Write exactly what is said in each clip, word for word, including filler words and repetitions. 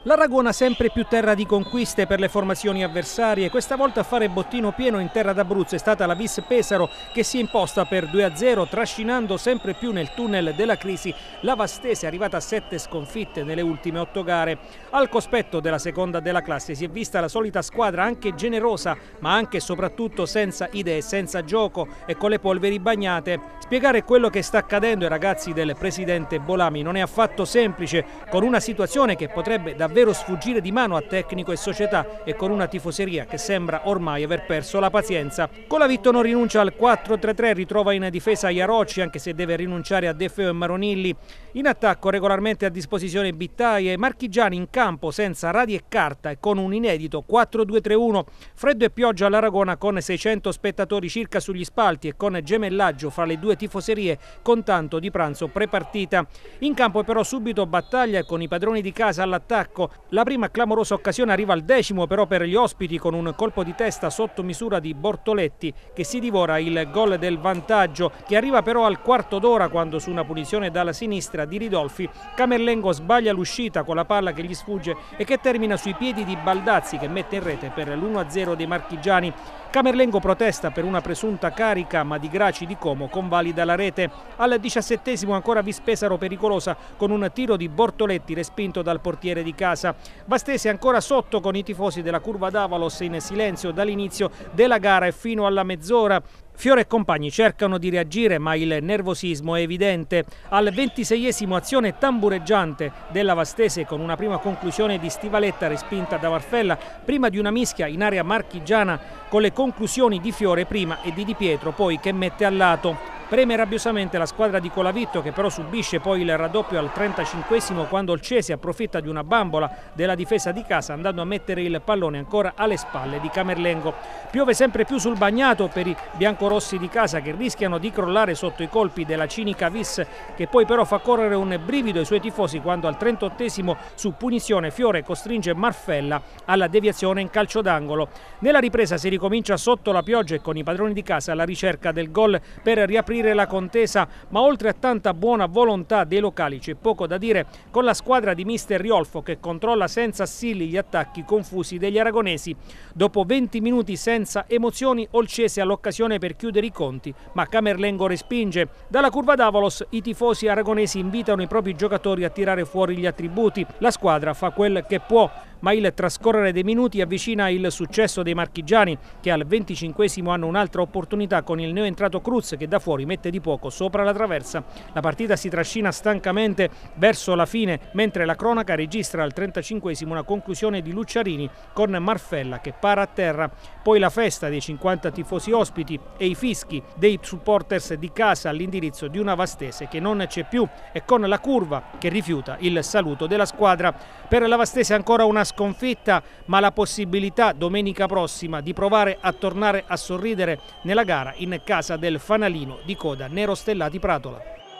L'Aragona sempre più terra di conquiste per le formazioni avversarie, questa volta a fare bottino pieno in terra d'Abruzzo è stata la Vis Pesaro che si è imposta per due a zero trascinando sempre più nel tunnel della crisi la Vastese arrivata a sette sconfitte nelle ultime otto gare. Al cospetto della seconda della classe si è vista la solita squadra anche generosa ma anche e soprattutto senza idee, senza gioco e con le polveri bagnate. Spiegare quello che sta accadendo ai ragazzi del presidente Bolami non è affatto semplice con una situazione che potrebbe davvero davvero sfuggire di mano a tecnico e società e con una tifoseria che sembra ormai aver perso la pazienza. Colavitto non rinuncia al quattro tre tre, ritrova in difesa Iarocci anche se deve rinunciare a De Feo e Maronilli. In attacco regolarmente a disposizione Bittaie e Marchigiani in campo senza radi e carta e con un inedito quattro due tre uno. Freddo e pioggia all'Aragona con seicento spettatori circa sugli spalti e con gemellaggio fra le due tifoserie con tanto di pranzo prepartita. In campo però subito battaglia con i padroni di casa all'attacco. La prima clamorosa occasione arriva al decimo però per gli ospiti con un colpo di testa sotto misura di Bortoletti che si divora il gol del vantaggio, che arriva però al quarto d'ora quando su una punizione dalla sinistra di Ridolfi Camerlengo sbaglia l'uscita con la palla che gli sfugge e che termina sui piedi di Baldazzi che mette in rete per l'uno a zero dei marchigiani. Camerlengo protesta per una presunta carica ma Di Graci di Como convalida la rete. Al diciassettesimo ancora Vis Pesaro pericolosa con un tiro di Bortoletti respinto dal portiere di casa. Vastese ancora sotto con i tifosi della Curva d'Avalos in silenzio dall'inizio della gara e fino alla mezz'ora. Fiore e compagni cercano di reagire ma il nervosismo è evidente. Al ventiseiesimo azione tambureggiante della Vastese con una prima conclusione di Stivaletta respinta da Varfella prima di una mischia in area marchigiana con le conclusioni di Fiore prima e di Di Pietro poi che mette al lato. Preme rabbiosamente la squadra di Colavitto che però subisce poi il raddoppio al trentacinquesimo quando il Cesi approfitta di una bambola della difesa di casa andando a mettere il pallone ancora alle spalle di Camerlengo. Piove sempre più sul bagnato per i biancorossi di casa che rischiano di crollare sotto i colpi della cinica Vis che poi però fa correre un brivido ai suoi tifosi quando al trentottesimo su punizione Fiore costringe Marfella alla deviazione in calcio d'angolo. Nella ripresa si ricomincia sotto la pioggia e con i padroni di casa alla ricerca del gol per riaprire la contesa, ma oltre a tanta buona volontà dei locali c'è poco da dire con la squadra di mister Riolfo che controlla senza assilli gli attacchi confusi degli aragonesi. Dopo venti minuti senza emozioni Olcese ha l'occasione per chiudere i conti, ma Camerlengo respinge. Dalla Curva d'Avalos i tifosi aragonesi invitano i propri giocatori a tirare fuori gli attributi. La squadra fa quel che può, ma il trascorrere dei minuti avvicina il successo dei marchigiani che al venticinquesimo hanno un'altra opportunità con il neoentrato Cruz che da fuori mette di poco sopra la traversa. La partita si trascina stancamente verso la fine mentre la cronaca registra al trentacinquesimo una conclusione di Lucciarini con Marfella che para a terra. Poi la festa dei cinquanta tifosi ospiti e i fischi dei supporters di casa all'indirizzo di una Vastese che non c'è più e con la curva che rifiuta il saluto della squadra. Per la Vastese ancora una sconfitta ma la possibilità domenica prossima di provare a tornare a sorridere nella gara in casa del fanalino di coda Nero Stellati Pratola.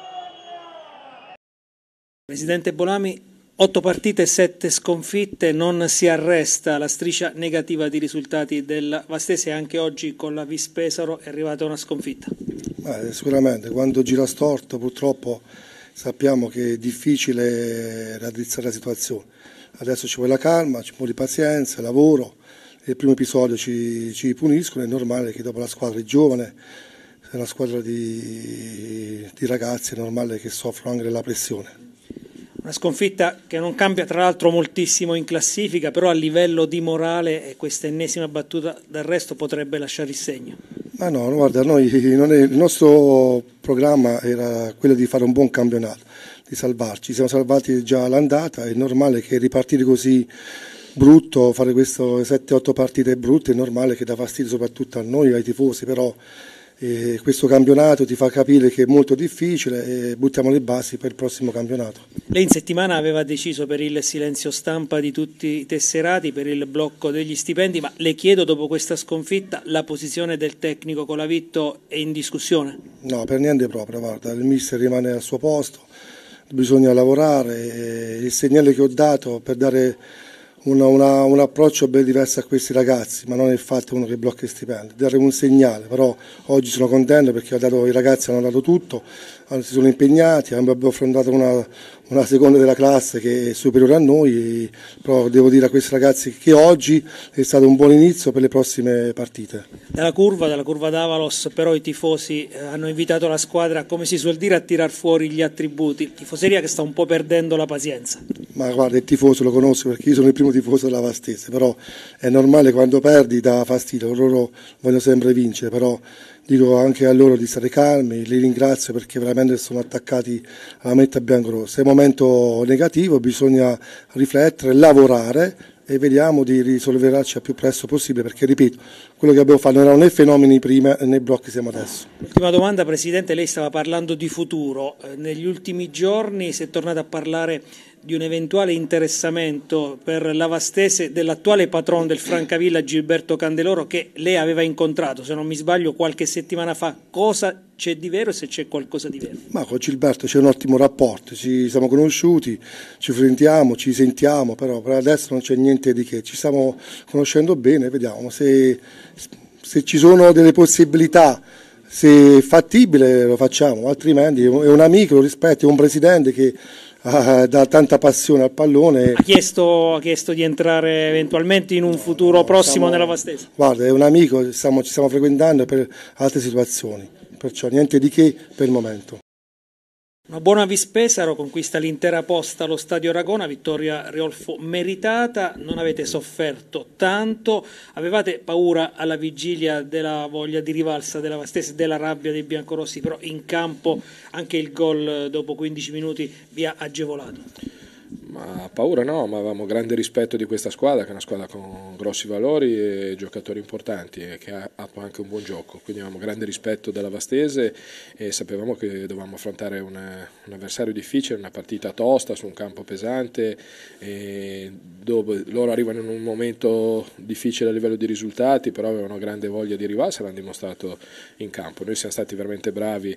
Presidente Bolami, otto partite e sette sconfitte, non si arresta la striscia negativa di risultati della Vastese, anche oggi con la Vis Pesaro è arrivata una sconfitta. Beh, sicuramente quando gira storto purtroppo sappiamo che è difficile raddrizzare la situazione. Adesso ci vuole la calma, ci vuole pazienza, lavoro. Il primo episodio ci, ci puniscono, è normale che dopo la squadra è giovane, è una squadra di, di ragazzi, è normale che soffrono anche della pressione. Una sconfitta che non cambia tra l'altro moltissimo in classifica, però a livello di morale questa ennesima battuta d'arresto potrebbe lasciare il segno. Ma no, guarda, noi, non è, il nostro programma era quello di fare un buon campionato, di salvarci, ci siamo salvati già all'andata, è normale che ripartire così brutto, fare queste sette otto partite brutte, è normale che dà fastidio soprattutto a noi, ai tifosi, però eh, questo campionato ti fa capire che è molto difficile e buttiamo le basi per il prossimo campionato. Lei in settimana aveva deciso per il silenzio stampa di tutti i tesserati, per il blocco degli stipendi, ma le chiedo dopo questa sconfitta la posizione del tecnico Colavitto è in discussione? No, per niente proprio, guarda, il mister rimane al suo posto, bisogna lavorare, il segnale che ho dato per dare una, una, un approccio ben diverso a questi ragazzi, ma non è il fatto uno che blocca i stipendi, dare un segnale, però oggi sono contento perché ho dato, i ragazzi hanno dato tutto, si sono impegnati, abbiamo affrontato una, una seconda della classe che è superiore a noi, però devo dire a questi ragazzi che oggi è stato un buon inizio per le prossime partite. Dalla curva, dalla curva d'Avalos, però i tifosi hanno invitato la squadra, come si suol dire, a tirar fuori gli attributi. Tifoseria che sta un po' perdendo la pazienza. Ma guarda, il tifoso lo conosco perché io sono il primo tifoso della Vastese, però è normale, quando perdi dà fastidio, loro vogliono sempre vincere, però dico anche a loro di stare calmi, li ringrazio perché veramente sono attaccati alla meta biancorossa. È un momento negativo, bisogna riflettere, lavorare e vediamo di risolverci al più presto possibile, perché ripeto, quello che abbiamo fatto non erano né fenomeni prima né blocchi siamo adesso. Ultima domanda, Presidente, lei stava parlando di futuro, negli ultimi giorni si è tornato a parlare di un eventuale interessamento per la Vastese dell'attuale patron del Francavilla, Gilberto Candeloro, che lei aveva incontrato, se non mi sbaglio, qualche settimana fa. Cosa c'è di vero e se c'è qualcosa di vero? Ma con Gilberto c'è un ottimo rapporto, ci siamo conosciuti, ci frequentiamo, ci sentiamo, però per adesso non c'è niente di che, ci stiamo conoscendo bene, vediamo se, se ci sono delle possibilità. Se è fattibile lo facciamo, altrimenti è un amico, lo rispetto, è un presidente che ha, dà tanta passione al pallone. Ha chiesto, ha chiesto di entrare eventualmente in un futuro no, prossimo stiamo, nella Vastese? Guarda, è un amico, stiamo, ci stiamo frequentando per altre situazioni, perciò niente di che per il momento. Una buona Vis Pesaro conquista l'intera posta allo Stadio Aragona, vittoria Riolfo meritata, non avete sofferto tanto, avevate paura alla vigilia della voglia di rivalsa della Vastese, della rabbia dei biancorossi, però in campo anche il gol dopo quindici minuti vi ha agevolato. Ma paura no, ma avevamo grande rispetto di questa squadra, che è una squadra con grossi valori e giocatori importanti e che ha, ha anche un buon gioco, quindi avevamo grande rispetto della Vastese e sapevamo che dovevamo affrontare una, un avversario difficile, una partita tosta su un campo pesante, e dove loro arrivano in un momento difficile a livello di risultati, però avevano grande voglia di rivalsa, l'hanno dimostrato in campo. Noi siamo stati veramente bravi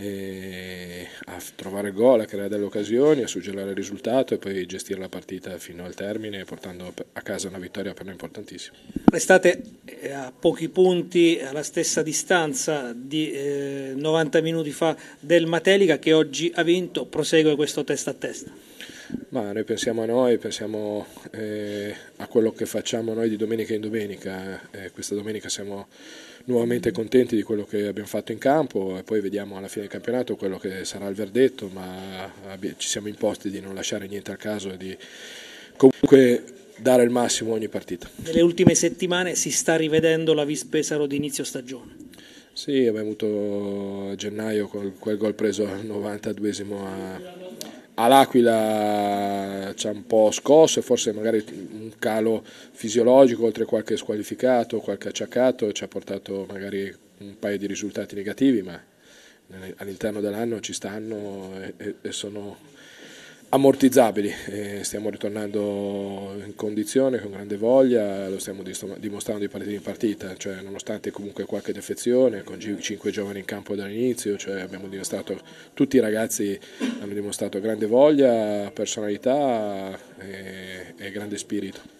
eh, a trovare il gol, a creare delle occasioni, a suggellare il risultato e poi gestire la partita fino al termine, portando a casa una vittoria per noi importantissima. Restate a pochi punti, alla stessa distanza di eh, novanta minuti fa del Matelica, che oggi ha vinto, prosegue questo testa a testa. Ma noi pensiamo a noi, pensiamo eh, a quello che facciamo noi di domenica in domenica. Eh, questa domenica siamo nuovamente contenti di quello che abbiamo fatto in campo e poi vediamo alla fine del campionato quello che sarà il verdetto, ma ci siamo imposti di non lasciare niente al caso e di comunque dare il massimo ogni partita. Nelle ultime settimane si sta rivedendo la Vis Pesaro di inizio stagione. Sì, abbiamo avuto a gennaio quel gol preso al novantaduesimo a, all'Aquila, ci ha un po' scosso e forse magari un calo fisiologico, oltre qualche squalificato, qualche acciaccato, ci ha portato magari un paio di risultati negativi, ma all'interno dell'anno ci stanno e, e sono ammortizzabili. E stiamo ritornando in condizione, con grande voglia, lo stiamo dimostrando di partita in partita, cioè, nonostante comunque qualche defezione, con cinque giovani in campo dall'inizio, cioè, abbiamo dimostrato, tutti i ragazzi hanno dimostrato grande voglia, personalità e, e grande spirito.